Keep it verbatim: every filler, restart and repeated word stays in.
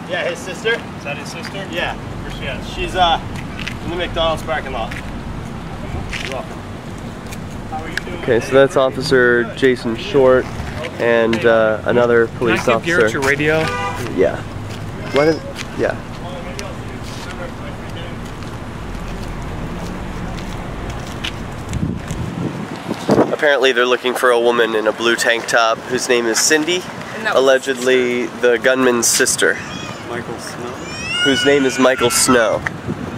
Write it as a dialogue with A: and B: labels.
A: Yeah, his sister.
B: Is that his sister?
A: Yeah.
B: Where's she at?
A: She's uh in the McDonald's parking lot. You're welcome.
B: How are you doing?
C: Okay, so that's Officer Jason Short and uh, another police
B: Can I give
C: officer.
B: Garrett your radio?
C: Yeah. What is? Yeah. Apparently they're looking for a woman in a blue tank top whose name is Cindy, allegedly the gunman's sister.
D: Michael Snow?
C: Whose name is Michael Snow.